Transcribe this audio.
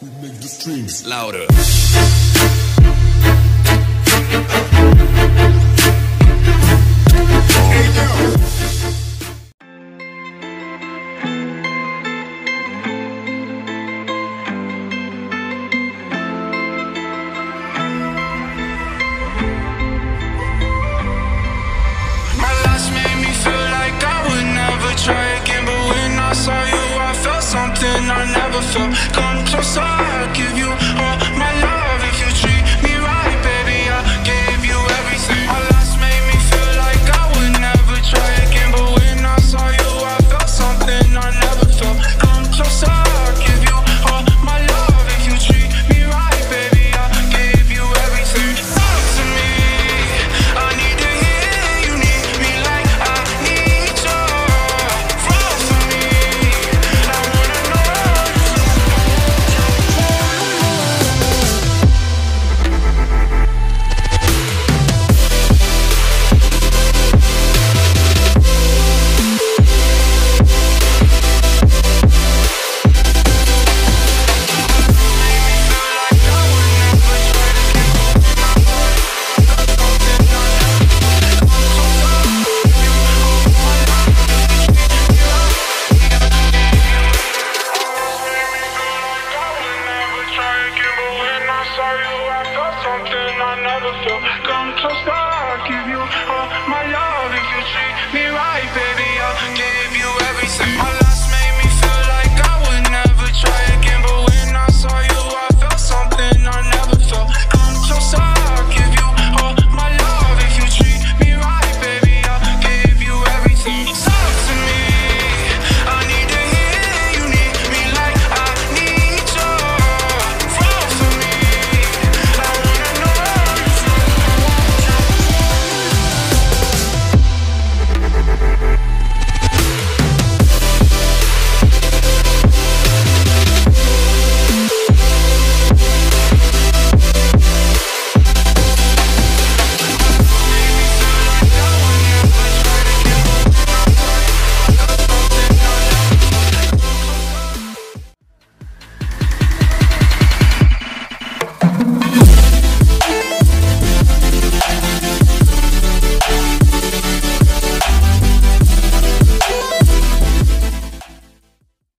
Make the streams louder. I never felt. Come closer, I'll give you all my love. If you treat me right, baby, I'll give you everything. My last made me feel like I would never try again, but when I saw you, I felt something I never felt. Come closer, I'll give you all my love. If you treat me right, baby, I'll give you everything. Talk to me, I need to hear you need me like I need you. Fall for me, I wanna know. Come closer, I'll give you all my love. If you treat me right, baby, I'll give you everything. My love.